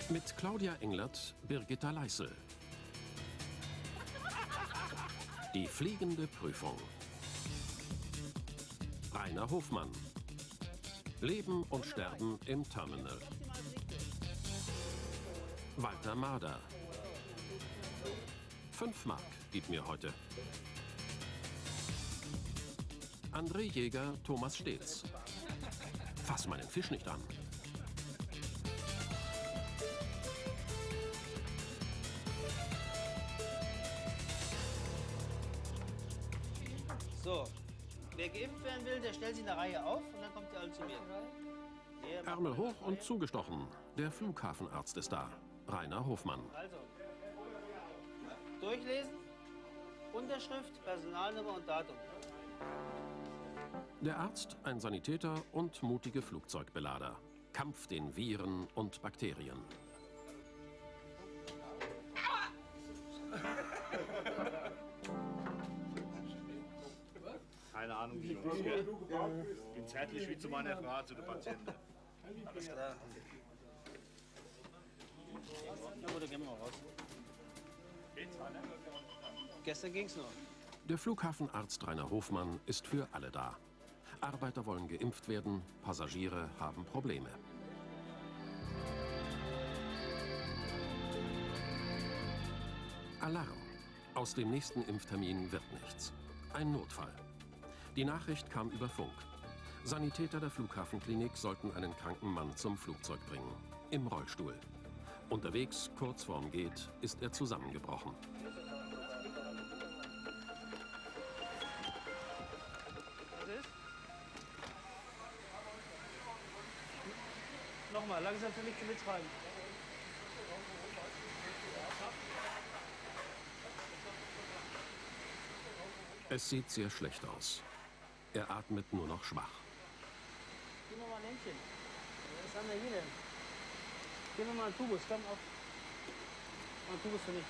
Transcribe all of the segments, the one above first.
Mit Claudia Englert, Birgitta Leissl. Die fliegende Prüfung. Rainer Hofmann. Leben und Sterben im Terminal. Walter Marder. 5 Mark gib mir heute. André Jäger, Thomas Steetz. Fass meinen Fisch nicht an. So, wer geimpft werden will, der stellt sich in der Reihe auf und dann kommt ihr alle zu mir. Ärmel hoch und zugestochen. Der Flughafenarzt ist da. Rainer Hofmann. Also, durchlesen, Unterschrift, Personalnummer und Datum. Der Arzt, ein Sanitäter und mutige Flugzeugbelader. Kampf den Viren und Bakterien. Keine Ahnung, wie ich bin zärtlich wie zu meiner Frau, zu der Patientin. Alles klar. Na gut, dann gehen wir mal raus. Gestern ging's noch. Der Flughafenarzt Rainer Hofmann ist für alle da. Arbeiter wollen geimpft werden, Passagiere haben Probleme. Alarm. Aus dem nächsten Impftermin wird nichts. Ein Notfall. Die Nachricht kam über Funk. Sanitäter der Flughafenklinik sollten einen kranken Mann zum Flugzeug bringen. Im Rollstuhl. Unterwegs, kurz vorm Gate, ist er zusammengebrochen. Was ist? Nochmal, langsam für mich zu mitschreiben. Es sieht sehr schlecht aus. Er atmet nur noch schwach. Gib mir mal ein Händchen. Was haben wir hier denn? Gib mir mal einen Tubus, komm auf. Mal einen Tubus für mich.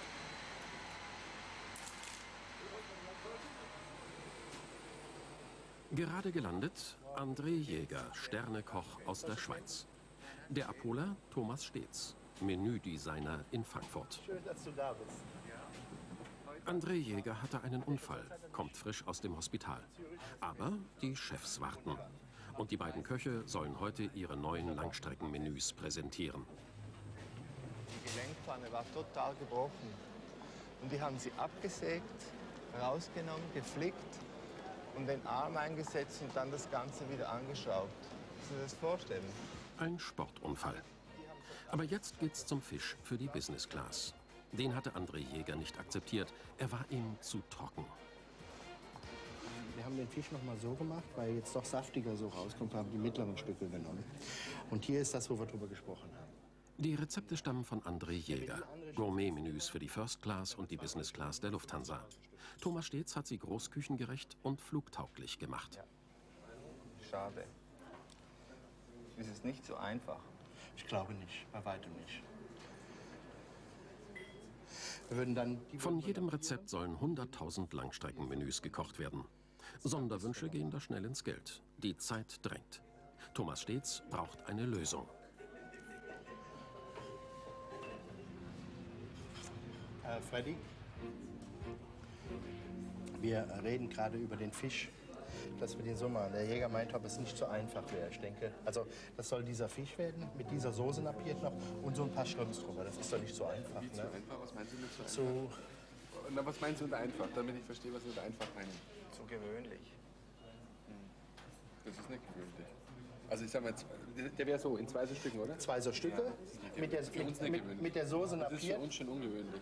Gerade gelandet, André Jäger, Sternekoch aus der Schweiz. Der Abholer Thomas Steetz, Menüdesigner in Frankfurt. Schön, dass du da bist. André Jäger hatte einen Unfall, kommt frisch aus dem Hospital. Aber die Chefs warten. Und die beiden Köche sollen heute ihre neuen Langstreckenmenüs präsentieren. Die Gelenkpfanne war total gebrochen. Und die haben sie abgesägt, rausgenommen, geflickt und den Arm eingesetzt und dann das Ganze wieder angeschraubt. Kannst du dir das vorstellen? Ein Sportunfall. Aber jetzt geht's zum Fisch für die Business Class. Den hatte André Jäger nicht akzeptiert. Er war ihm zu trocken. Wir haben den Fisch noch mal so gemacht, weil jetzt doch saftiger so rauskommt. Wir haben die mittleren Stücke genommen. Und hier ist das, wo wir drüber gesprochen haben. Die Rezepte stammen von André Jäger. Gourmet-Menüs für die First Class und die Business Class der Lufthansa. Thomas Steetz hat sie großküchengerecht und flugtauglich gemacht. Ja. Schade. Es ist nicht so einfach. Ich glaube nicht, bei weitem nicht. Wir würden dann Von jedem Rezept sollen 100.000 Langstreckenmenüs gekocht werden. Sonderwünsche gehen da schnell ins Geld. Die Zeit drängt. Thomas Steetz braucht eine Lösung. Freddy, wir reden gerade über den Fisch, dass wir den so machen. Der Jäger meint, ob es nicht so einfach wäre. Ich denke, also das soll dieser Fisch werden, mit dieser Soße nappiert noch und so ein paar Shrimps drüber. Das ist doch nicht so einfach. Wie Ne? zu einfach? Was meinst du mit so einfach? So, Na, was meinst du mit einfach, damit ich verstehe, was du mit einfach meinst? So gewöhnlich. Das ist nicht gewöhnlich. Also ich sag mal, der wäre so, in 2 so Stücken, oder? 2 so Stücke mit der, Für uns nicht gewöhnlich. mit der Soße Das ist für nappiert. uns schon ungewöhnlich.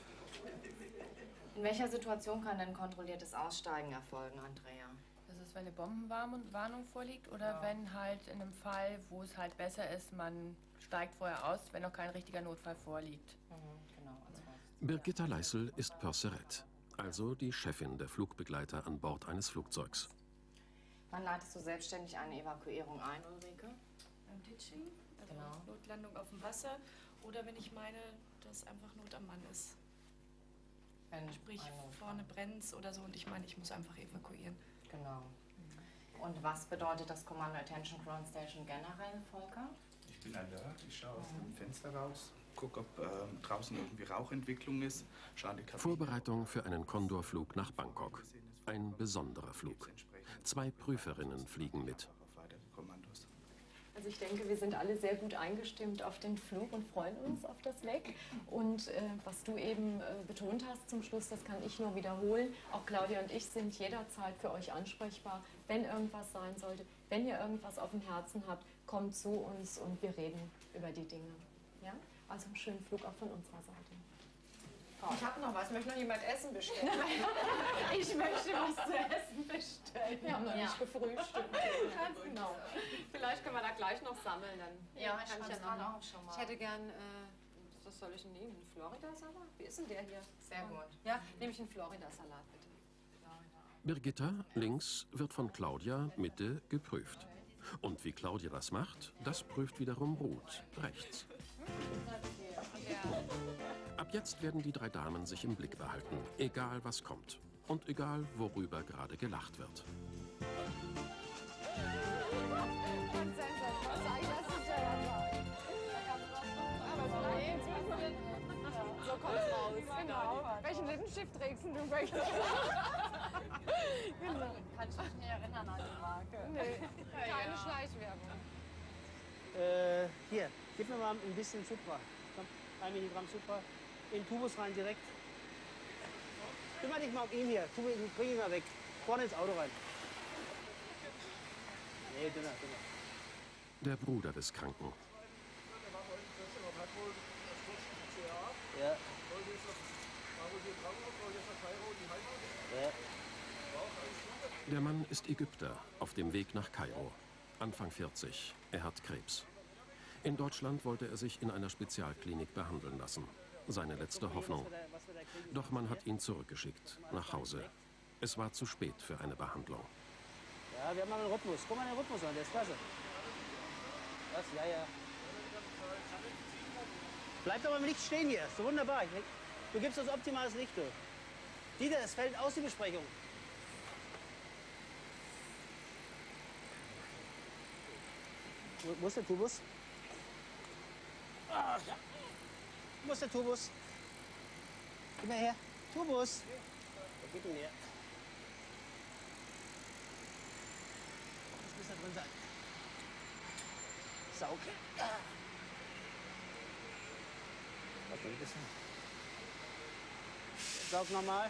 In welcher Situation kann denn kontrolliertes Aussteigen erfolgen, Andrea? Das ist, wenn eine Bombenwarnung vorliegt oder wenn halt in einem Fall, wo es halt besser ist, man steigt vorher aus, wenn noch kein richtiger Notfall vorliegt. Genau, Birgitta Leissl ist Purserette, also die Chefin der Flugbegleiter an Bord eines Flugzeugs. Wann leitest du selbstständig eine Evakuierung ein, Ulrike? Beim Ditching, also Genau. Notlandung auf dem Wasser oder wenn ich meine, dass einfach Not am Mann ist. Wenn Sprich, ein Notfall. vorne brennt oder so und ich meine, ich muss einfach evakuieren. Genau. Und was bedeutet das Commando Attention Ground Station generell, Volker? Ich bin alert, ich schaue aus dem Fenster raus gucke, ob draußen irgendwie Rauchentwicklung ist. Vorbereitung für einen Condor-Flug nach Bangkok. Ein besonderer Flug. 2 Prüferinnen fliegen mit. Also ich denke, wir sind alle sehr gut eingestimmt auf den Flug und freuen uns auf das Weg. Und was du eben betont hast zum Schluss, das kann ich nur wiederholen. Auch Claudia und ich sind jederzeit für euch ansprechbar, wenn irgendwas sein sollte. Wenn ihr irgendwas auf dem Herzen habt, kommt zu uns und wir reden über die Dinge. Ja? Also einen schönen Flug auch von unserer Seite. Ich habe noch was. Möchte noch jemand Essen bestellen? Ich möchte was zu essen bestellen. Wir haben noch nicht gefrühstückt. Ganz genau. Vielleicht können wir da gleich noch sammeln. Dann Ja, ich kann schreibe ja es gerade noch. auf schon mal. Ich hätte gern, was soll ich denn nehmen? Einen Florida-Salat? Wie ist denn der hier? Sehr gut. Ja, nehme ich einen Florida-Salat, bitte. Birgitta, links, wird von Claudia, Mitte, geprüft. Und wie Claudia das macht, das prüft wiederum Ruth, rechts. Ab jetzt werden die 3 Damen sich im Blick behalten, egal was kommt. Und egal, worüber gerade gelacht wird. So kommt's raus. Genau. Welchen Lippenstift trägst du? Genau. Kann ich mich nicht erinnern an die Marke. Nee, keine Schleichwerbung. Hier, gib mir mal ein bisschen Supra. Komm, 1 Milligramm Supra. In den Tubus rein direkt. Kümmere dich mal um ihn hier. Bring ihn mal weg. Vorne ins Auto rein. Nee, dünner. Der Bruder des Kranken. Ja. Der Mann ist Ägypter, auf dem Weg nach Kairo. Anfang 40. Er hat Krebs. In Deutschland wollte er sich in einer Spezialklinik behandeln lassen. Seine letzte Hoffnung. Doch man hat ihn zurückgeschickt, nach Hause. Es war zu spät für eine Behandlung. Ja, wir haben mal einen Rhythmus. Guck mal den Rhythmus an, der ist klasse. Was? Ja, ja. Bleib doch mal im Licht stehen hier. Ist so wunderbar. Du gibst uns optimales Licht, du. Dieter, es fällt aus, die Besprechung. Wo ist der Tubus? Ach, ja. Wo ist der Tubus? Gib mal her. Tubus. Wo geht denn her? Was muss da drin sein? Saug. Was will das denn? Saug nochmal.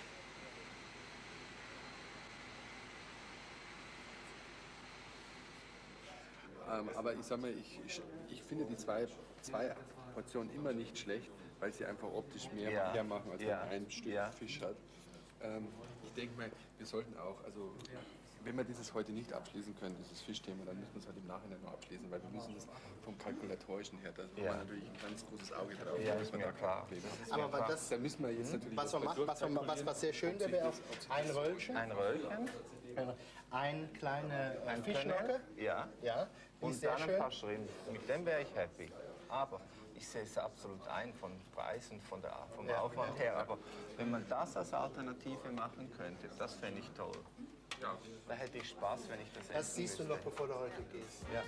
Aber ich sag mal, ich finde die zwei Portionen immer nicht schlecht, weil sie einfach optisch mehr hermachen, als wenn man ein Stück Fisch hat. Ich denke mal, wir sollten auch, also wenn wir dieses heute nicht abschließen können, dieses Fischthema, dann müssen wir es halt im Nachhinein noch abschließen, weil wir müssen das vom Kalkulatorischen her, da haben wir natürlich ein ganz großes Auge drauf. Ja, ist mir klar. Aber das, da müssen wir jetzt natürlich was sehr schön wäre, auch ein Röllchen. Ein Röllchen. Eine kleine Fischnocke. Ja. Ja. Und dann ein paar Shrimp. Mit dem wäre ich happy. Aber ich sehe es absolut ein von Preis und vom Aufwand her. Aber wenn man das als Alternative machen könnte, das fände ich toll. Ja. Da hätte ich Spaß, wenn ich das essen Das siehst du noch, bevor du heute gehst. Ja.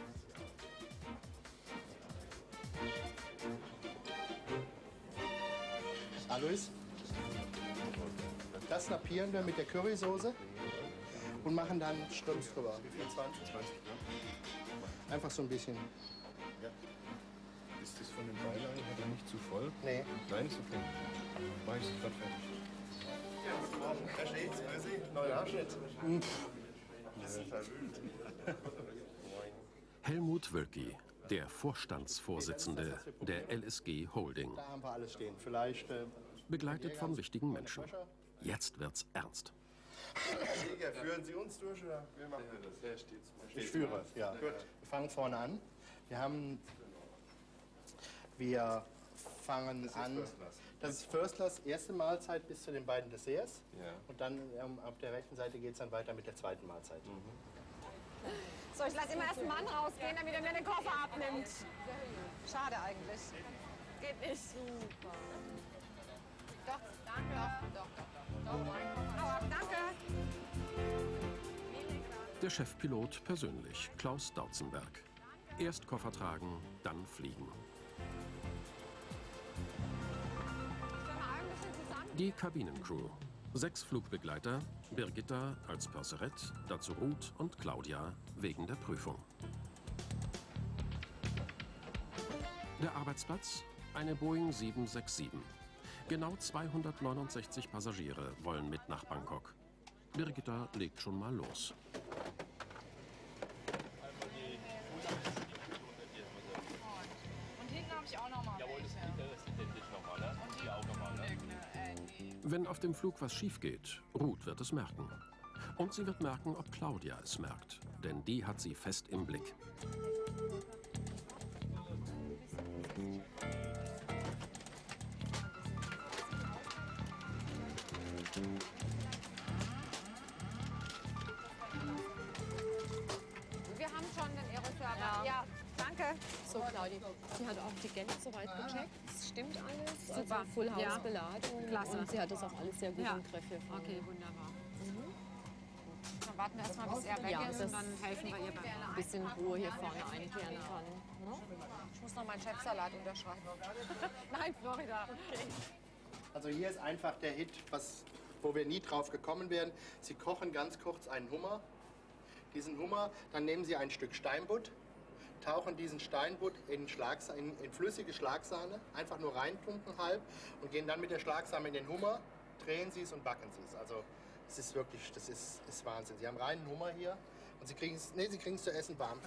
Alois, das nappieren wir mit der Currysoße und machen dann Ströms drüber. Wie viel? 20? 20, ja. Einfach so ein bisschen. Ja. Ist das von den Beilagen nicht zu voll? Nee. Nein, ist okay. Mach ich es gerade fertig. Herr Schätz, grüß Sie. Neuer Abschnitt. Helmut Wölki, der Vorstandsvorsitzende der LSG Holding. Da haben wir alles stehen. Vielleicht. Begleitet von wichtigen Menschen. Jetzt wird's ernst. Jäger, führen Sie uns durch oder wir machen das? Ich Ich führe, ja. Gut. Wir fangen vorne an. Wir fangen an. Das ist First Class, erste Mahlzeit bis zu den beiden Desserts. Ja. Und dann auf der rechten Seite geht es dann weiter mit der zweiten Mahlzeit. So, ich lasse immer erst einen Mann rausgehen, damit er mir den Koffer abnimmt. Schade eigentlich. Geht nicht. Super. Doch, danke. Doch. Hau ab, danke. Der Chefpilot persönlich, Klaus Dautzenberg. Erst Koffer tragen, dann fliegen. Die Kabinencrew. 6 Flugbegleiter, Birgitta als Purserette, dazu Ruth und Claudia wegen der Prüfung. Der Arbeitsplatz? Eine Boeing 767. Genau 269 Passagiere wollen mit nach Bangkok. Birgitta legt schon mal los. Und hinten habe ich auch noch mal. Jawohl, das ist identisch nochmal, ne? Und die auch nochmal, ne? Wenn auf dem Flug was schief geht, Ruth wird es merken. Und sie wird merken, ob Claudia es merkt. Denn die hat sie fest im Blick. Wir haben schon den Aeroserver. Ja, danke. So, Claudi, sie hat auch die Gänge soweit gecheckt. Es stimmt alles. Super. Also Full House Ja. Beladung. Klasse. Und sie hat das auch alles sehr gut Ja. im Griff hier vorne. Okay, wunderbar. Dann warten wir erstmal, bis er weg Ja, ist und dann helfen wir ihr beim ein bisschen Ruhe hier vorne einkehren kann. Ne? Ich muss noch meinen Chefsalat unterschreiben. Nein, Florida. Okay. Also hier ist einfach der Hit, wo wir nie drauf gekommen wären. Sie kochen ganz kurz einen Hummer. Diesen Hummer, dann nehmen Sie ein Stück Steinbutt, tauchen diesen Steinbutt in flüssige Schlagsahne, einfach nur reintunken halb und gehen dann mit der Schlagsahne in den Hummer, drehen Sie es und backen Sie es. Also es ist wirklich, das ist Wahnsinn. Sie haben reinen Hummer hier und Sie kriegen es zu essen warm.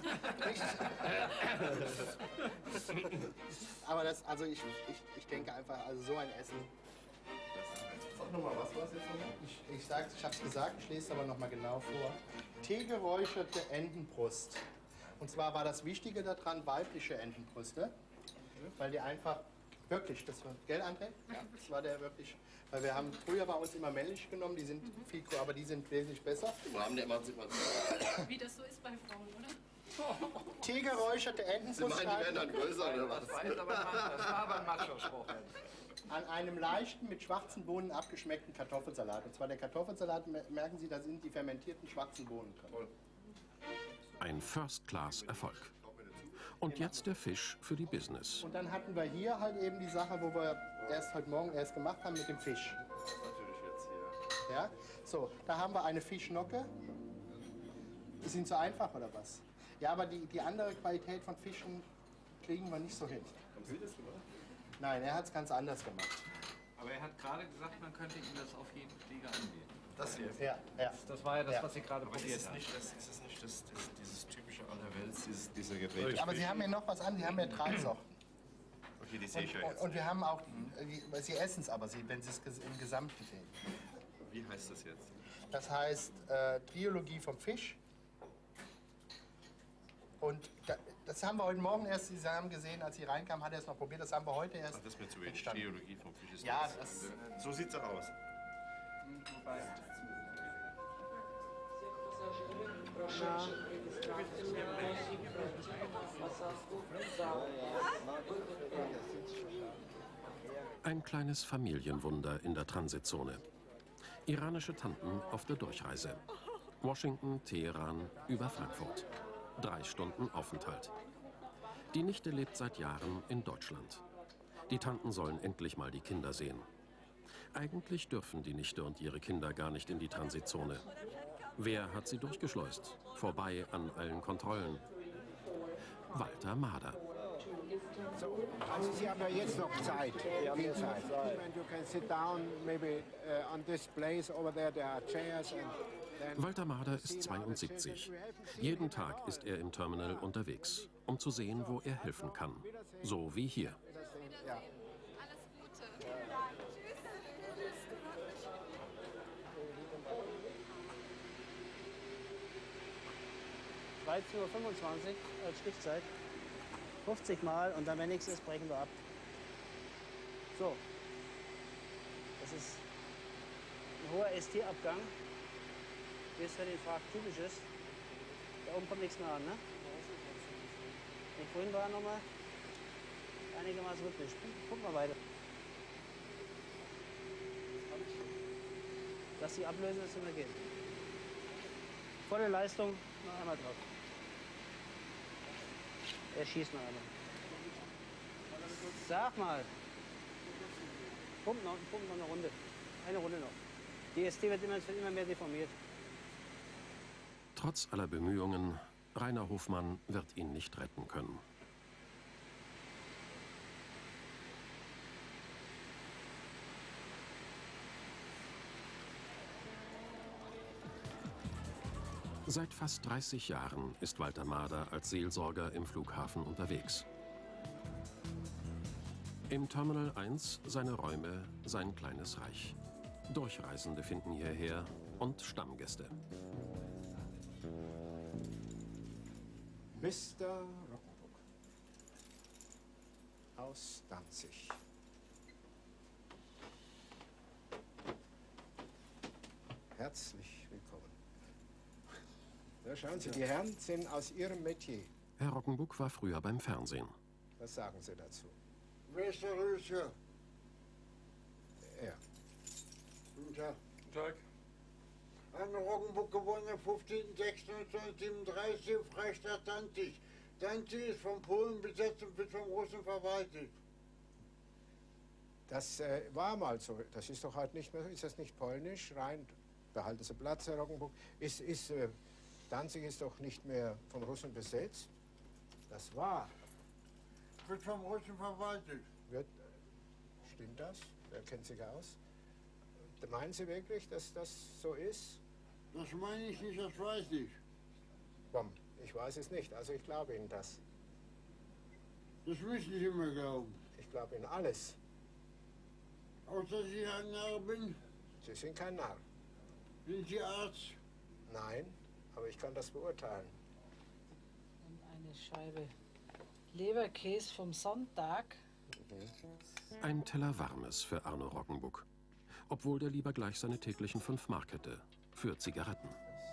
Aber das, also ich denke einfach, also so ein Essen. Sag nochmal, was war es jetzt nochmal? Ich habe es gesagt, ich lese es aber nochmal genau vor. Teegeräucherte Entenbrust. Und zwar war das Wichtige daran weibliche Entenbrüste, weil die einfach wirklich, das war, gell André? Ja. Das war der wirklich, weil wir haben früher bei uns immer männlich genommen, die sind viel, aber die sind wesentlich besser. Im Rahmen der Emanzipation. Wie das so ist bei Frauen, oder? Teegeräucherte Entenbrust. Sie meinen, die werden dann größer oder was? Das war aber ein Macho-Spruch. An einem leichten, mit schwarzen Bohnen abgeschmeckten Kartoffelsalat. Und zwar der Kartoffelsalat, merken Sie, da sind die fermentierten schwarzen Bohnen drin. Ein First-Class-Erfolg. Und jetzt der Fisch für die Business. Und dann hatten wir hier halt eben die Sache, wo wir heute Morgen erst gemacht haben mit dem Fisch. Das ist natürlich jetzt hier. Ja? So, da haben wir eine Fischnocke. Die sind so einfach oder was? Ja, aber die andere Qualität von Fischen kriegen wir nicht so hin. Haben Sie das gemacht? Nein, er hat es ganz anders gemacht. Aber er hat gerade gesagt, man könnte ihm das auf jeden Flieger anbieten. Das hier? Ja, ja. Das war ja das, was Sie gerade Aber probiert ist haben. es nicht dieses typische allerwelts, dieser gedrehte Aber Sie haben ja noch was an, Sie haben ja 3 Sorten. Okay, die sehe ich ja jetzt. Und wir haben auch, Sie essen es aber, wenn Sie es im Gesamten sehen. Wie heißt das jetzt? Das heißt Trilogie vom Fisch. Und das haben wir heute Morgen erst, Sie haben gesehen, als Sie reinkamen, hat er es noch probiert, das haben wir heute erst. Ach, das ist mir zu wenig. entstanden. Trilogie vom Fisch ist Ja, so sieht es aus. Ein kleines Familienwunder in der Transitzone. Iranische Tanten auf der Durchreise. Washington, Teheran, über Frankfurt. 3 Stunden Aufenthalt. Die Nichte lebt seit Jahren in Deutschland. Die Tanten sollen endlich mal die Kinder sehen. Eigentlich dürfen die Nichte und ihre Kinder gar nicht in die Transitzone. Wer hat sie durchgeschleust? Vorbei an allen Kontrollen. Walter Mader. Also Sie haben ja jetzt noch Zeit. Viel Zeit. And you can sit down maybe on this place over there. There are chairs and Walter Mader ist 72. Jeden Tag ist er im Terminal unterwegs, um zu sehen, wo er helfen kann. So wie hier. Ja. Alles Gute. 13:25 Uhr als Stichzeit. 50 Mal und dann, wenn nichts ist, brechen wir ab. So. Das ist ein hoher ST-Abgang, wie es für den Fracht typisch ist. Da oben kommt nichts mehr an, ne? Ich vorhin war nochmal einigermaßen rhythmisch. Gucken wir weiter. Lass die ablösen, das immer geht. Volle Leistung, noch einmal drauf. Er schießt noch einmal. Sag mal. Pumpt noch eine Runde. Eine Runde noch. Die ST wird immer mehr deformiert. Trotz aller Bemühungen, Rainer Hofmann wird ihn nicht retten können. Seit fast 30 Jahren ist Walter Mader als Seelsorger im Flughafen unterwegs. Im Terminal 1 seine Räume, sein kleines Reich. Durchreisende finden hierher und Stammgäste. Mr. Rockenburg aus Danzig. Herzlich willkommen. Ja, schauen Sie, die Herren sind aus Ihrem Metier. Herr Rockenbuck war früher beim Fernsehen. Was sagen Sie dazu? Wer ist der Regisseur? Er. Guten Tag. Guten Tag. Arno Rockenburg geboren am 15.06.1937 Freistaat Danzig. Danzig ist von Polen besetzt und wird von Russen verwaltet. Das war mal so. Das ist doch heute nicht mehr so. Ist das nicht polnisch? Rein, behalten Sie Platz, Herr Rockenburg. Danzig ist doch nicht mehr von Russen besetzt. Das war. Wird vom Russen verwaltet. Stimmt das? Wer kennt sich aus? Meinen Sie wirklich, dass das so ist? Das meine ich nicht, das weiß ich. Komm, ich weiß es nicht. Also ich glaube Ihnen das. Das müssen Sie immer glauben. Ich glaube Ihnen alles. Außer dass ich ein Narr bin? Sie sind kein Narr. Sind Sie Arzt? Nein, aber ich kann das beurteilen. Und eine Scheibe Leberkäse vom Sonntag. Ein Teller Warmes für Arno Rockenbuck. Obwohl der lieber gleich seine täglichen 5 Mark hätte. Für Zigaretten.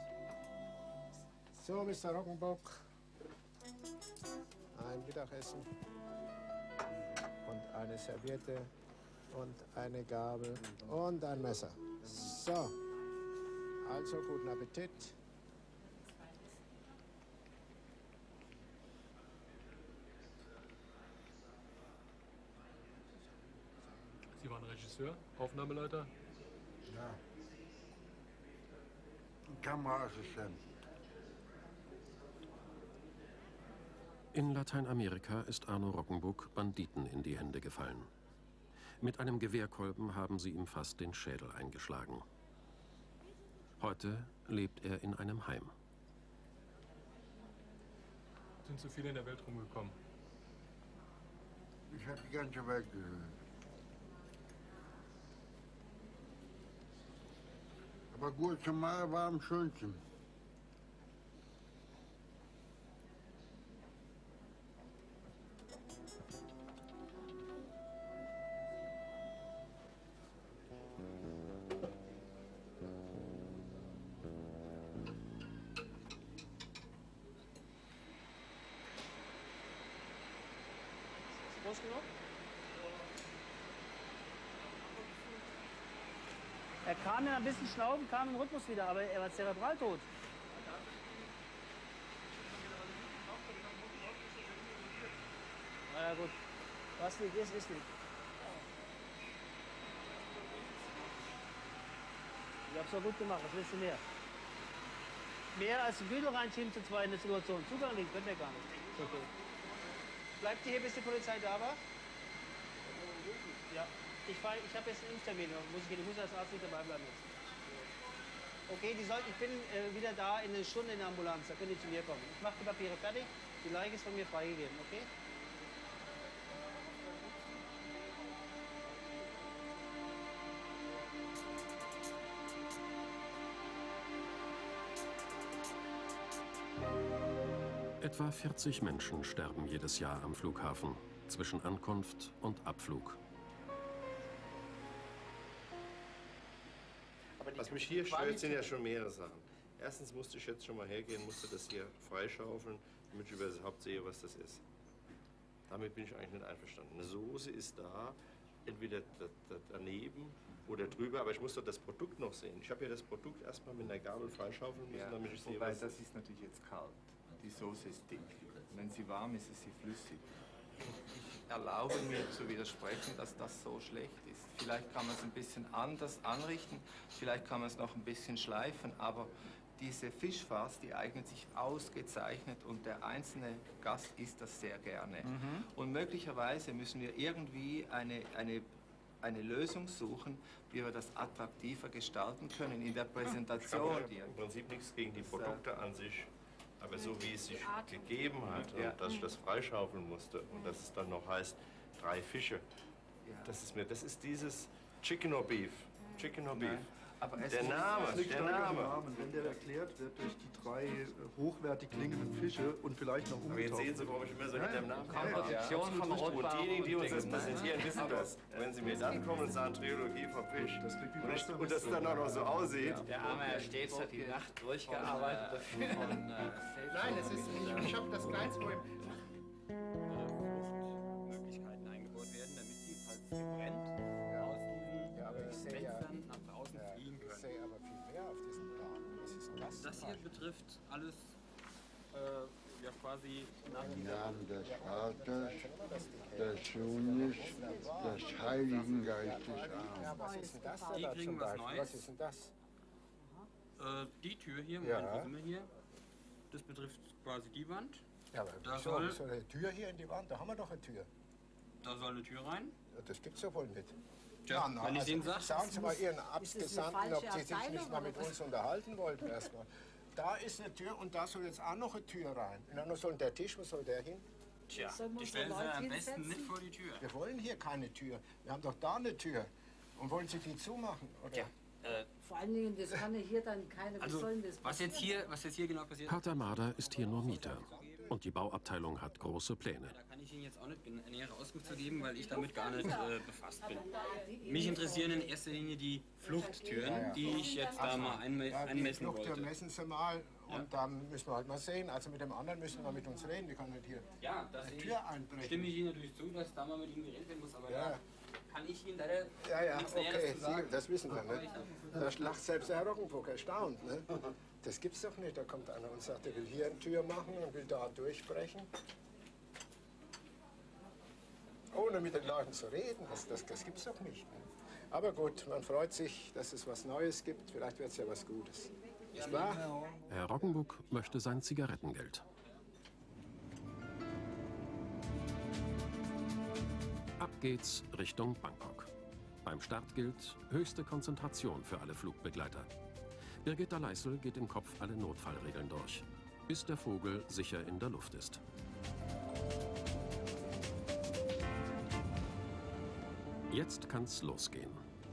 So, Mr. Rockenbuck. Ein Mittagessen. Und eine Serviette. Und eine Gabel. Und ein Messer. So. Also, guten Appetit. Sie waren Regisseur, Aufnahmeleiter? Ja. Kameraassistent. In Lateinamerika ist Arno Rockenbuck Banditen in die Hände gefallen. Mit einem Gewehrkolben haben sie ihm fast den Schädel eingeschlagen. Heute lebt er in einem Heim. Sind so viele in der Welt rumgekommen? Ich habe die ganze Welt gesehen. Aber Guatemala war am schönsten. Groß genug? Er kam ja ein bisschen schnauben, kam im Rhythmus wieder, aber er war zerebral tot. Na ja gut, was nicht ist, ist nicht. Ich hab's doch gut gemacht, was willst du mehr? Mehr als ein Büdel reinschieben zu zweit in der Situation. Zugang liegt, können wir gar nicht. Ist okay. Bleibt ihr hier, bis die Polizei da war? Ja. Ich habe jetzt einen Impftermin, ich muss als Arzt nicht dabei bleiben jetzt. Okay, ich bin wieder da in einer Stunde in der Ambulanz, da können die zu mir kommen. Ich mache die Papiere fertig, die Leiche ist von mir freigegeben, okay? Etwa 40 Menschen sterben jedes Jahr am Flughafen, zwischen Ankunft und Abflug. Was mich hier stört, sind ja schon mehrere Sachen. Erstens musste ich jetzt schon mal hergehen, musste das hier freischaufeln, damit ich überhaupt sehe, was das ist. Damit bin ich eigentlich nicht einverstanden. Eine Soße ist da, entweder daneben oder drüber, aber ich muss doch das Produkt noch sehen. Ich habe ja das Produkt erstmal mit einer Gabel freischaufeln müssen, Ja, damit ich sehe, wobei was das ist natürlich jetzt kalt. Die Soße ist dick. Wenn sie warm ist, ist sie flüssig. Ich erlaube mir zu widersprechen, dass das so schlecht ist. Vielleicht kann man es ein bisschen anders anrichten, vielleicht kann man es noch ein bisschen schleifen, aber diese Fischfarce, die eignet sich ausgezeichnet und der einzelne Gast isst das sehr gerne. Und möglicherweise müssen wir irgendwie eine Lösung suchen, wie wir das attraktiver gestalten können in der Präsentation. Ich habe im Prinzip nichts gegen die Produkte an sich, aber so wie es sich gegeben hat und dass ich das freischaufeln musste und dass es dann noch heißt 3 Fische, das ist dieses Chicken or Beef. Chicken or Beef. Aber der Name. Wenn der erklärt wird durch die 3 hochwertig klingenden Fische und vielleicht noch Aber jetzt sehen Sie, warum ich immer so hinter dem Namen Kompetition von Und Rotbach diejenigen, die uns das und präsentieren, wissen das. Wenn Sie mir dann kommen und sagen, Trilogie vom Fisch, und das dann auch noch so aussieht. Der Arme Herr Stets hat die Nacht durchgearbeitet dafür. Nein, das ist nicht. Ich habe das kleinste Problem. Möglichkeiten eingebaut werden, damit sie, falls sie brennt, aus diesen Fenstern nach außen fliehen können. Ich sehe aber viel mehr auf diesem Plan. Was ist das? Das hier betrifft alles ja quasi nach Im Namen des Vaters, des Sohnes, des Heiligen Geistes. Ja, was ist denn das Die da kriegen zum was Beispiel? Neues. Was ist denn das? Die Tür hier, Ja. Moment, wo sind wir hier? Das betrifft quasi die Wand. Ja, aber Da wieso? soll- So eine Tür hier in die Wand, da haben wir doch eine Tür. Da soll eine Tür rein. Ja, das gibt's ja wohl nicht. Tja, wenn ich Ihnen sag, sagen Sie mal Ihren Ist Abgesandten, das eine ob Sie falsche sich nicht Abteilung mal mit oder was? uns unterhalten wollten erstmal. Da ist eine Tür und da soll jetzt auch noch eine Tür rein. Und dann soll der Tisch, wo soll der hin? Tja, Sollen wir die uns stellen so Sie Leute am besten hinsetzen? nicht vor die Tür. Wir wollen hier keine Tür. Wir haben doch da eine Tür. Und wollen Sie die zumachen? Oder? Tja, Vor allen Dingen, das kann ja hier dann keine. Wie also, soll das was jetzt hier genau passiert, Pater Marder ist hier nur Mieter. Und die Bauabteilung hat große Pläne. da kann ich Ihnen jetzt auch nicht nähere Auskunft zu geben, weil ich damit gar nicht befasst bin. Mich interessieren in erster Linie die Fluchttüren, die ich jetzt da mal einmessen Fluchttür wollte. messen Sie mal und dann müssen wir halt mal sehen. Also mit dem anderen müssen wir mit uns reden. Die kann nicht hier Ja, da eine Tür einbrechen. stimme ich Ihnen natürlich zu, dass da mal mit Ihnen geredet werden muss, aber Ja. da kann ich Ihnen leider Ja, nichts okay, Näheres zu sagen. das wissen wir. Ne? Da lacht selbst der Herr Roggenburg erstaunt. Ne? Das gibt's doch nicht. Da kommt einer und sagt, er will hier eine Tür machen und will da durchbrechen. Ohne mit den Leuten zu reden, das gibt's doch nicht. Ne? Aber gut, man freut sich, dass es was Neues gibt. Vielleicht wird's ja was Gutes. Nicht wahr? Herr Roggenbuck möchte sein Zigarettengeld. Ab geht's Richtung Bangkok. Beim Start gilt höchste Konzentration für alle Flugbegleiter. Birgitta Leißel geht im Kopf alle Notfallregeln durch, bis der Vogel sicher in der Luft ist. Jetzt kann's losgehen.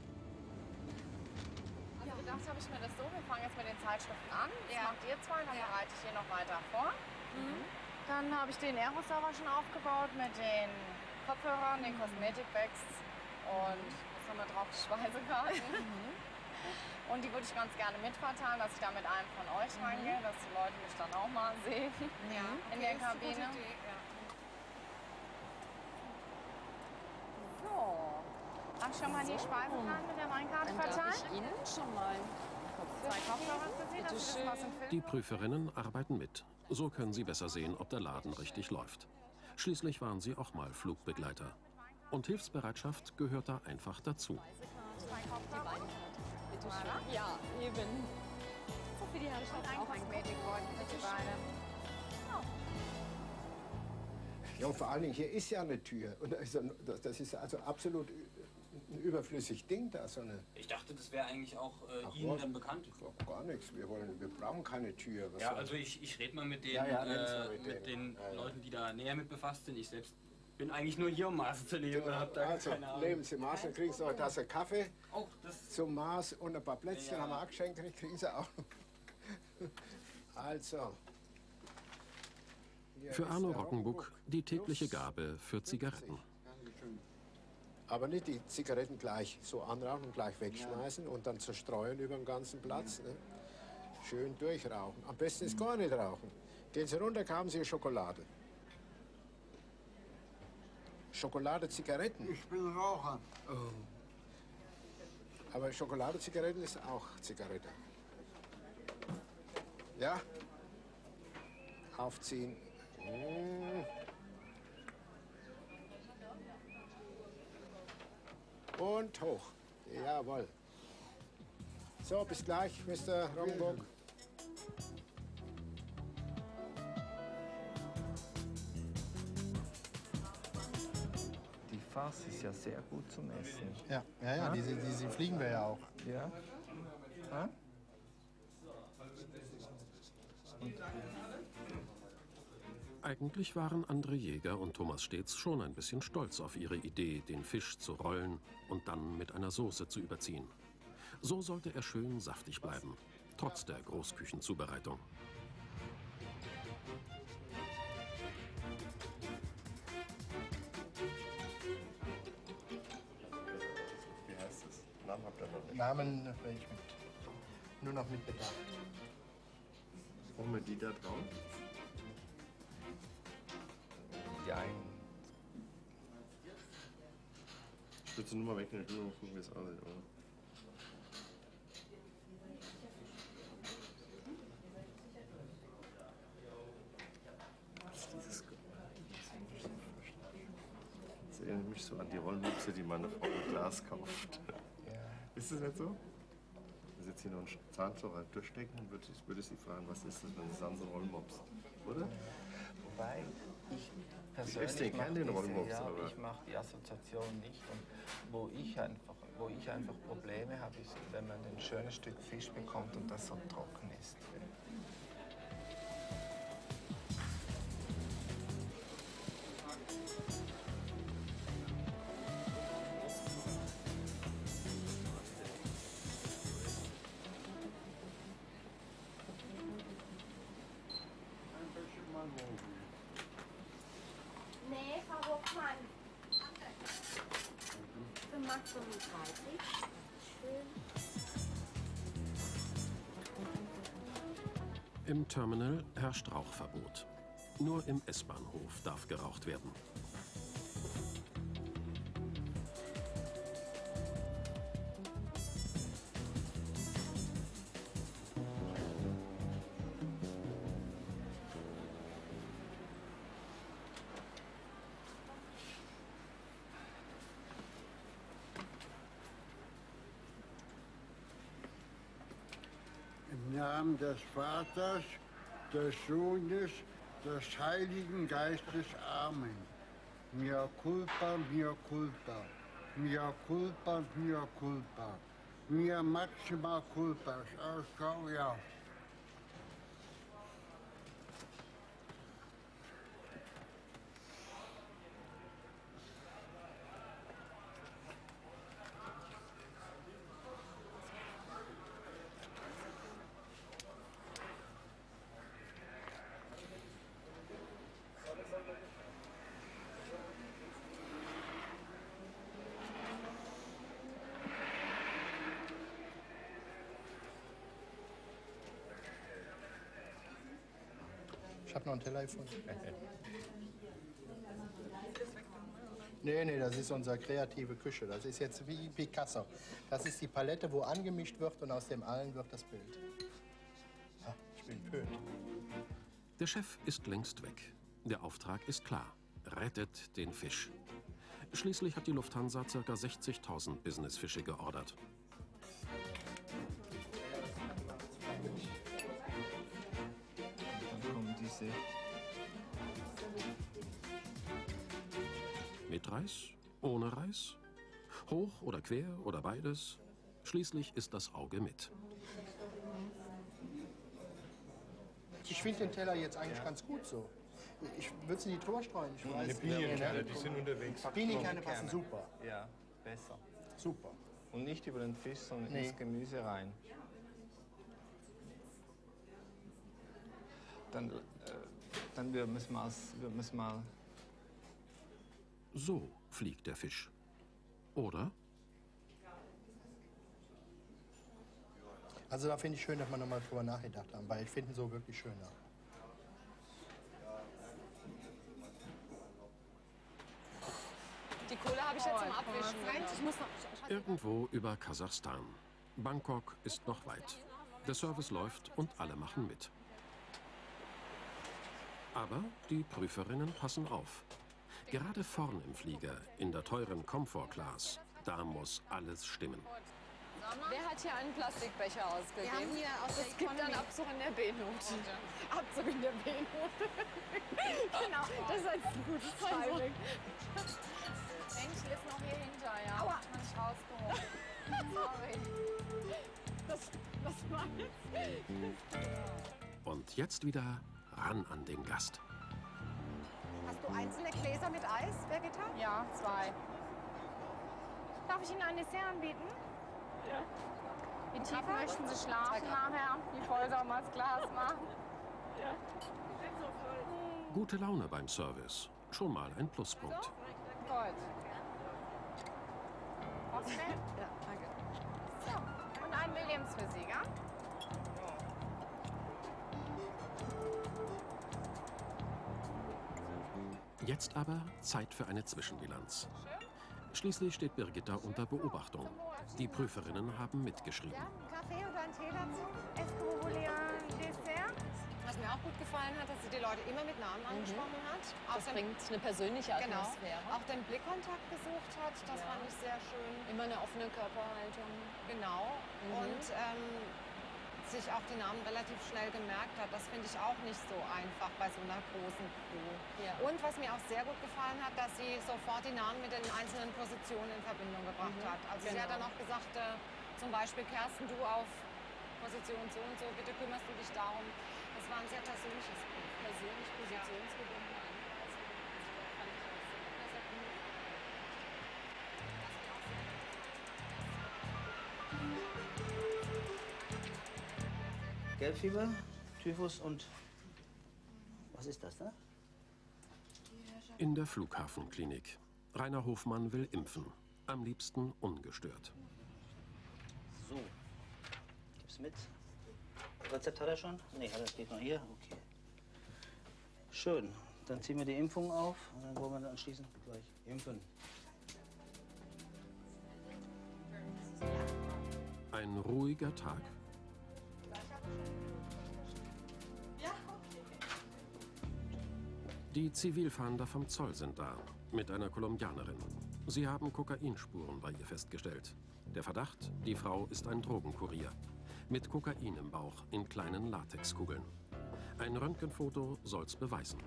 Also gedacht habe ich mir das so, wir fangen jetzt mit den Zeitschriften an. Das macht ihr zwei, dann bereite ich hier noch weiter vor. Dann habe ich den Aero-Server schon aufgebaut mit den Kopfhörern, den Kosmetikbags und was haben wir drauf, die Speisekarten. Und die würde ich ganz gerne mitverteilen, dass ich da mit einem von euch reingehe, dass die Leute mich dann auch mal sehen in der Kabine. So, habe ich schon mal die Speisekarten mit der Weinkarte Dann darf verteilt? ich Ihnen schon mal 2 Kopfhörer für Sie, dass Sie wissen, was im Film Die Prüferinnen arbeiten mit. So können sie besser sehen, ob der Laden richtig läuft. Schließlich waren sie auch mal Flugbegleiter. Und Hilfsbereitschaft gehört da einfach dazu. 2 Kopfhörer. Bitte schön. Ja, eben. So für die Herrschaft Und ein auch ein Kosmetikbeutel für Sie beide. Ja, und vor allen Dingen, hier ist ja eine Tür. Und das ist also absolut ein überflüssig Ding da. So eine Ich dachte, das wäre eigentlich auch Ihnen dann bekannt. Gar nichts. Wir brauchen keine Tür. Was Ja, soll- also ich rede mal mit den, mit den Leuten, die da näher mit befasst sind. Ich selbst bin eigentlich nur hier, um Maße zu nehmen. Und hab da Also, keine Ahnung. nehmen Sie Maß, dann kriegen Sie noch eine Tasse Kaffee Oh, das zum Maß und ein paar Plätzchen Ja. haben wir auch geschenkt, kriegen Sie auch. Also. hier Für ist Arno der Roggenbuck die tägliche Gabe für Zigaretten. Aber nicht die Zigaretten gleich so anrauchen und gleich wegschmeißen und dann zerstreuen über den ganzen Platz. Ne? Schön durchrauchen. Am besten ist gar nicht rauchen. Gehen Sie runter, kaufen Sie Schokolade. Schokolade, Zigaretten. Ich bin Raucher. Aber Schokolade, Zigaretten ist auch Zigarette. Ja? Aufziehen. Und hoch. Jawohl. So, bis gleich, Mr. Romburg. Die Farce ist ja sehr gut zum Essen. Ja, diese fliegen wir ja auch. Ja. Ja? Eigentlich waren André Jäger und Thomas Steetz schon ein bisschen stolz auf ihre Idee, den Fisch zu rollen und dann mit einer Soße zu überziehen. So sollte er schön saftig bleiben, trotz der Großküchenzubereitung. Wie heißt es? Namen habt ihr noch nicht? Namen will ich mit. Nur noch mit Bedacht. Brauchen wir die da drauf? Jein. Ich würde sie nur mal wegnehmen, ich will nur mal gucken, wie es aussieht. Oder? Das erinnert mich so an die Rollmütze, die meine Frau im Glas kauft. Ja. Ist das nicht so? Wenn Sie jetzt hier noch einen Zahnstocher durchstecken, würde ich Sie fragen, was ist das, wenn Sie sagen, so Rollmops, oder? Wobei ich persönlich persönlich mache den Rollmops, ich mache die Assoziation nicht. Und wo ich einfach Probleme habe, ist, wenn man ein schönes Stück Fisch bekommt und das so trocken ist. Nee, Frau Hofmann. Für Max 35. Schön. Im Terminal herrscht Rauchverbot. Nur im S-Bahnhof darf geraucht werden. Im Namen des Vaters, des Sohnes, des Heiligen Geistes. Amen. Mea culpa, mea culpa. Mea culpa, mea culpa. Mea maxima culpa. Schau, ja. Ich habe noch einen Teller gefunden. Nee, das ist unsere kreative Küche. Das ist jetzt wie Picasso. Das ist die Palette, wo angemischt wird und aus dem allen wird das Bild. Ah, ich bin Pöt. Der Chef ist längst weg. Der Auftrag ist klar. Rettet den Fisch. Schließlich hat die Lufthansa ca. 60.000 Businessfische geordert. Dann kommen diese. Mit Reis? Ohne Reis? Hoch oder quer oder beides? Schließlich ist das Auge mit. Ich finde den Teller jetzt eigentlich ganz gut so. Ich würde sie in die Tor streuen. Ich weiß, Pinienkerne, die sind unterwegs. Pinienkerne passen super. Ja, besser. Super. Und nicht über den Fisch, sondern ins Gemüse rein. Dann müssen wir mal. So fliegt der Fisch. Oder? Also da finde ich schön, dass wir nochmal drüber nachgedacht haben, weil ich finde ihn so wirklich schöner. Die Kohle habe ich jetzt zum Abwischen. Ich muss noch. Irgendwo über Kasachstan. Bangkok ist noch weit. Der Service läuft und alle machen mit. Aber die Prüferinnen passen auf. Gerade vorn im Flieger, in der teuren Comfort Class, Da muss alles stimmen. Wer hat hier einen Plastikbecher ausgegeben? Wir haben hier aus der Es gibt einen Abzug in der B-Note. Abzug in der B-Note. Genau, das ist ein gutes Timing. Mensch, ist noch hier hinter, ja. Aua. Hat man nicht rausgeholt. Sorry. Das war jetzt. Und jetzt wieder ran an den Gast. Hast du einzelne Gläser mit Eis, Birgitta? Ja, 2. Darf ich Ihnen ein Dessert anbieten? Ja. Wie tief möchten Sie schlafen nachher? Wie voll soll man das Glas machen? Ja. Gute Laune beim Service. Schon mal ein Pluspunkt. Gut. Okay? Ja, danke. So, und ein Williams für Sie, ja? Jetzt aber Zeit für eine Zwischenbilanz. Schließlich steht Birgitta unter Beobachtung. Die Prüferinnen haben mitgeschrieben. Einen Kaffee oder einen Tee dazu? Est-ce que vous voulez un dessert? Was mir auch gut gefallen hat, dass sie die Leute immer mit Namen angesprochen hat. Das bringt eine persönliche Atmosphäre. Genau. Auch den Blickkontakt gesucht hat, das fand ich sehr schön. Immer eine offene Körperhaltung. Genau. Und sich auch die Namen relativ schnell gemerkt hat. Das finde ich auch nicht so einfach bei so einer großen Crew. Ja. Und was mir auch sehr gut gefallen hat, dass sie sofort die Namen mit den einzelnen Positionen in Verbindung gebracht hat. Also sie hat dann auch gesagt, zum Beispiel Kerstin, du auf Position so und so, bitte kümmerst du dich darum. Das war ein sehr persönliches Bild. Persönlich positionsgebunden. Gelbfieber, Typhus und was ist das da? In der Flughafenklinik. Rainer Hofmann will impfen. Am liebsten ungestört. So, gib's mit. Rezept hat er schon? Nee, das steht noch hier. Okay. Schön. Dann ziehen wir die Impfung auf und dann wollen wir dann anschließend gleich impfen. Ein ruhiger Tag. Die Zivilfahnder vom Zoll sind da, mit einer Kolumbianerin. Sie haben Kokainspuren bei ihr festgestellt. Der Verdacht, die Frau ist ein Drogenkurier. Mit Kokain im Bauch in kleinen Latexkugeln. Ein Röntgenfoto soll's beweisen.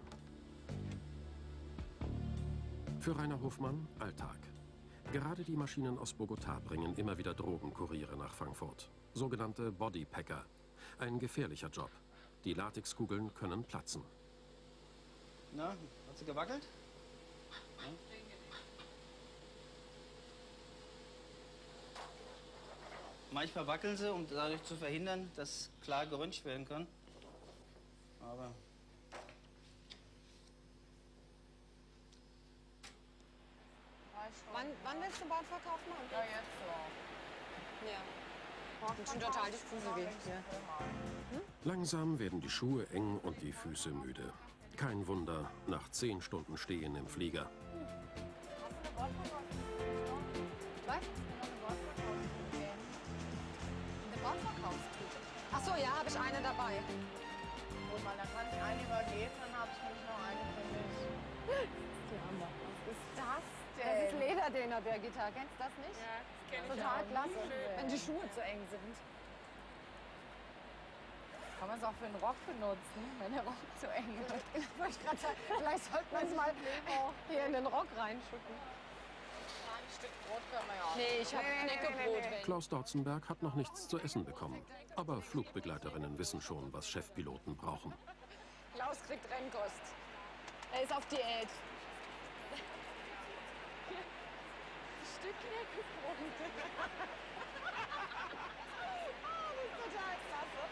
Für Rainer Hofmann Alltag. Gerade die Maschinen aus Bogotá bringen immer wieder Drogenkuriere nach Frankfurt. Sogenannte Bodypacker. Ein gefährlicher Job. Die Latexkugeln können platzen. Na, hat sie gewackelt? Ja. Manchmal wackeln sie, um dadurch zu verhindern, dass klar geröntgt werden kann. Aber Wann willst du Bordverkauf machen? Ja, jetzt so. Ja. Ich bin total diffuse weh. Ja. Langsam werden die Schuhe eng und die Füße müde. Kein Wunder, nach 10 Stunden Stehen im Flieger. Was? Eine Bordverkaufstüte. Ach so, ja, habe ich eine dabei. Gut, mal, dann kann ich eine übergeben, dann habe ich nämlich noch eine für mich. Was ist das denn? Das ist Lederdehner, Birgitta. Kennst du das nicht? Ja, das kenn ich Total auch. klasse, Schön. wenn die Schuhe zu eng sind. Kann man es auch für einen Rock benutzen, wenn der Rock zu eng ist. Wollte ich gerade sagen, vielleicht sollte man es mal hier in den Rock reinschütten. Ein Stück Brot können wir ja auch. Nee, ich habe Knäckebrot. Klaus Dorzenberg hat noch nichts zu essen bekommen. Aber Flugbegleiterinnen wissen schon, was Chefpiloten brauchen. Klaus kriegt Rennkost. Er ist auf Diät. Ein Stück Knäckebrot. Das ist total klasse.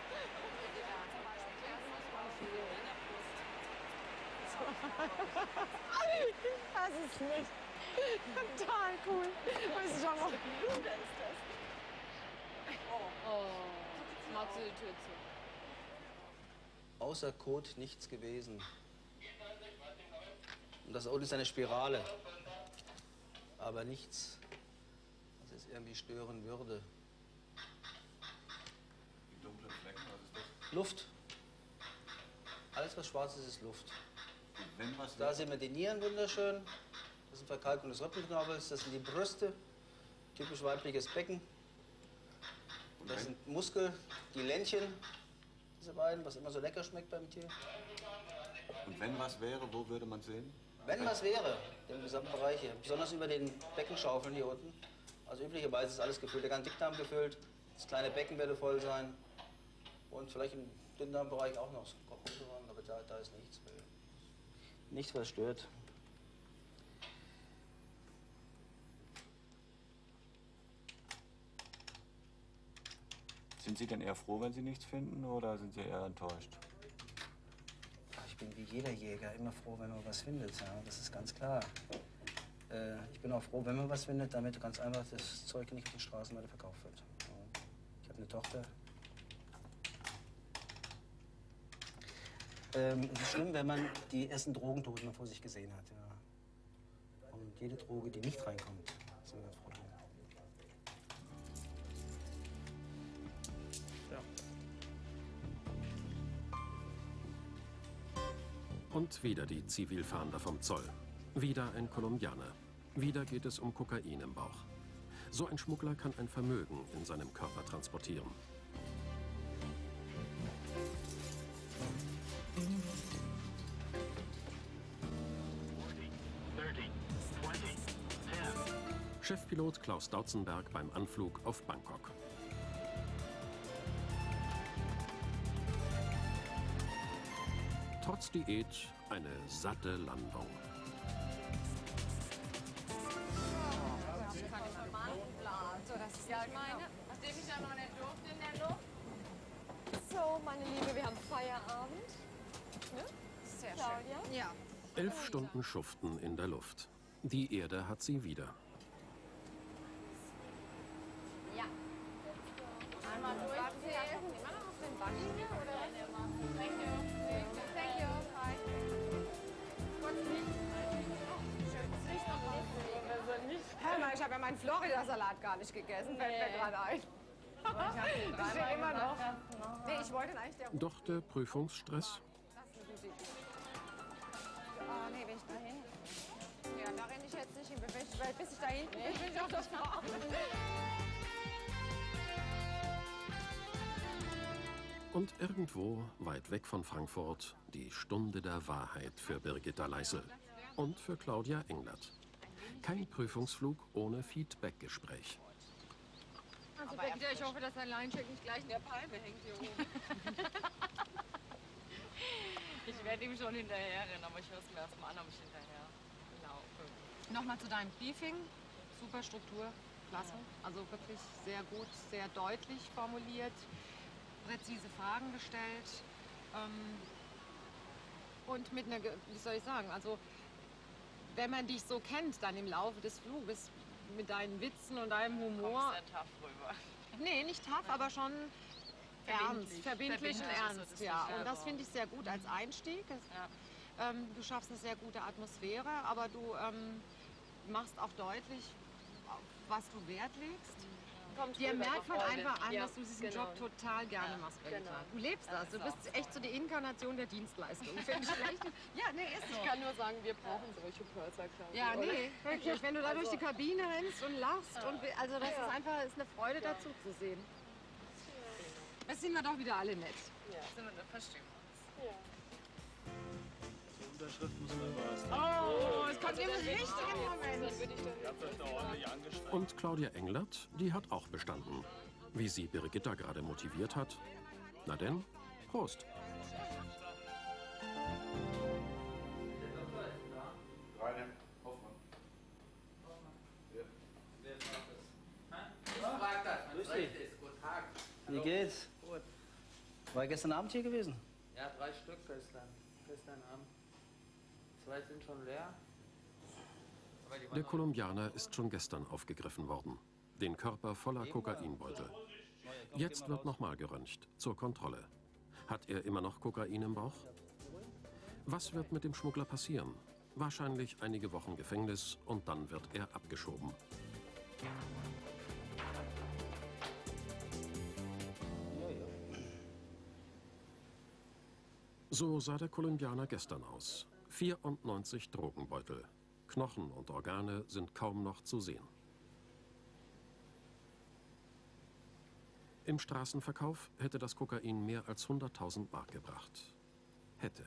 Ich weiß es nicht. Total cool. Weiß ich auch noch. Wer ist das? Oh, machst du die Tür zu. Außer Code nichts gewesen. Und das Auto ist eine Spirale. Aber nichts, was es irgendwie stören würde. Die dunklen Flecken, was ist das? Luft. Alles, was schwarz ist, ist Luft. Wenn was Da sehen wir die Nieren wunderschön. Das ist ein Verkalkung des Rippenknorpels. Das sind die Brüste. typisch weibliches Becken. Das sind Muskel, die Ländchen, diese beiden, was immer so lecker schmeckt beim Tier. Und wenn was wäre, wo würde man sehen? Wenn was wäre, im gesamten Bereich hier, besonders über den Beckenschaufeln hier unten. Also üblicherweise ist alles gefüllt, der ganze Dickdarm gefüllt, das kleine Becken werde voll sein und vielleicht im Dünndarmbereich auch noch, aber da ist nichts. Nichts, was stört. Sind Sie denn eher froh, wenn Sie nichts finden, oder sind Sie eher enttäuscht? Ich bin wie jeder Jäger immer froh, wenn man was findet. Ja, das ist ganz klar. Ich bin auch froh, wenn man was findet, damit ganz einfach das Zeug nicht auf den Straßen weiter verkauft wird. Ich habe eine Tochter. Es ist schlimm, wenn man die ersten Drogentoten noch vor sich gesehen hat. Ja. Und jede Droge, die nicht reinkommt, ist immer das Problem. Und wieder die Zivilfahnder vom Zoll. Wieder ein Kolumbianer. Wieder geht es um Kokain im Bauch. So ein Schmuggler kann ein Vermögen in seinem Körper transportieren. Chefpilot Klaus Dautzenberg beim Anflug auf Bangkok. Trotz Diät eine satte Landung. So, das ist nicht meine. Nachdem ich ja noch nicht durfte in der Luft. So, meine Liebe, wir haben Feierabend. Ne? Sehr schön. Ja. 11 Stunden Schuften in der Luft. Die Erde hat sie wieder. Ja. Einmal durchzählen. Immer noch auf den Buggy hier, oder? Thank you. Thank you. Hi. Hör mal, ich habe ja meinen Florida-Salat gar nicht gegessen, fällt mir gerade ein. Das steht immer noch. Nee, ich wollte eigentlich der... Doch der Prüfungsstress? Oh, nee, bin ich dahin? Ja, da renne ich jetzt nicht hin. Bis ich da hinten bin, bin ich auf das Fahrrad. Und irgendwo, weit weg von Frankfurt, die Stunde der Wahrheit für Birgitta Leissl und für Claudia Englert. Kein Prüfungsflug ohne Feedbackgespräch. Also Birgitta, ich hoffe, dass dein Linecheck nicht gleich in der Palme hängt hier oben. Ich werde ihm schon hinterher rennen, aber ich höre es mir erst mal an, ob ich hinterher laufe. Nochmal zu deinem Briefing. Super Struktur, klasse. Also wirklich sehr gut, sehr deutlich formuliert, präzise Fragen gestellt. Und mit einer, wie soll ich sagen, also wenn man dich so kennt, dann im Laufe des Fluges, mit deinen Witzen und deinem Humor. Sehr tough rüber. Nee, nicht tough, aber schon verbindlich und ernst, ja. Und das finde ich sehr gut als Einstieg. Du schaffst eine sehr gute Atmosphäre, aber du machst auch deutlich, auf was du Wert legst. Dir merkt man einfach an, dass du diesen Job total gerne machst. Du lebst das. Du bist echt so die Inkarnation der Dienstleistung. Finde ich schlecht. Ja, nee, ist so. Ich kann nur sagen, wir brauchen solche Purser, glaube ich. Ja, nee, wirklich. Wenn du da durch die Kabine rennst und lachst. Und, also das ist einfach eine Freude dazu zu sehen. Jetzt sind wir doch wieder alle nett. Ja, verstehen wir uns. Die Unterschrift muss man überlassen. Oh, es kommt im richtigen Moment. Ihr habt euch da ordentlich angestrengt. Und Claudia Englert, die hat auch bestanden. Wie sie Birgitta gerade motiviert hat. Na denn, Prost! Wie geht's? Gut. War gestern Abend hier gewesen? Ja, 3 Stück gestern Abend. 2 sind schon leer. Der Kolumbianer ist schon gestern aufgegriffen worden. Den Körper voller Kokainbeutel. Jetzt wird nochmal geröntgt, zur Kontrolle. Hat er immer noch Kokain im Bauch? Was wird mit dem Schmuggler passieren? Wahrscheinlich einige Wochen Gefängnis und dann wird er abgeschoben. So sah der Kolumbianer gestern aus. 94 Drogenbeutel. Knochen und Organe sind kaum noch zu sehen. Im Straßenverkauf hätte das Kokain mehr als 100.000 Mark gebracht. Hätte.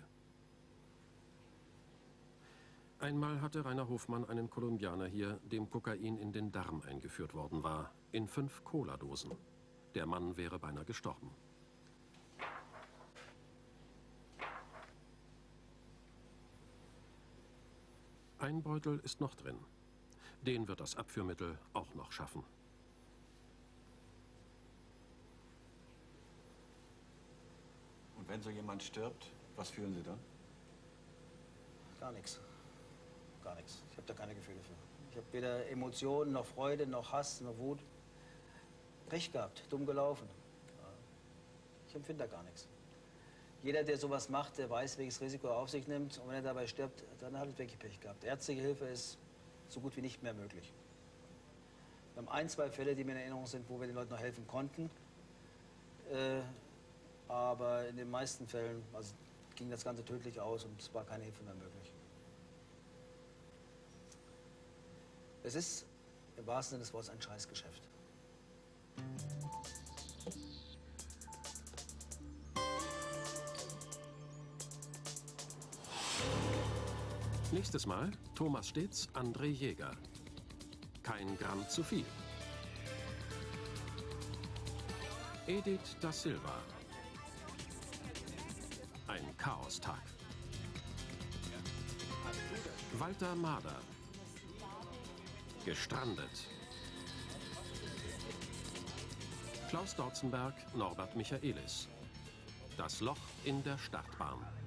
Einmal hatte Rainer Hofmann einen Kolumbianer hier, dem Kokain in den Darm eingeführt worden war, in 5 Cola-Dosen. Der Mann wäre beinahe gestorben. Ein Beutel ist noch drin. Den wird das Abführmittel auch noch schaffen. Und wenn so jemand stirbt, was fühlen Sie dann? Gar nichts. Gar nichts. Ich habe da keine Gefühle für. Ich habe weder Emotionen, noch Freude, noch Hass, noch Wut. Pech gehabt, dumm gelaufen. Ich empfinde da gar nichts. Jeder, der sowas macht, der weiß, welches Risiko er auf sich nimmt. Und wenn er dabei stirbt, dann hat er wirklich Pech gehabt. Ärztliche Hilfe ist so gut wie nicht mehr möglich. Wir haben 1, 2 Fälle, die mir in Erinnerung sind, wo wir den Leuten noch helfen konnten. Aber in den meisten Fällen ging das Ganze tödlich aus und es war keine Hilfe mehr möglich. Es ist im wahrsten Sinne des Wortes ein Scheißgeschäft. Nächstes Mal Thomas Stets, André Jäger. Kein Gramm zu viel. Edith da Silva. Ein Chaostag. Walter Mader. Gestrandet. Klaus Dorzenberg, Norbert Michaelis. Das Loch in der Startbahn.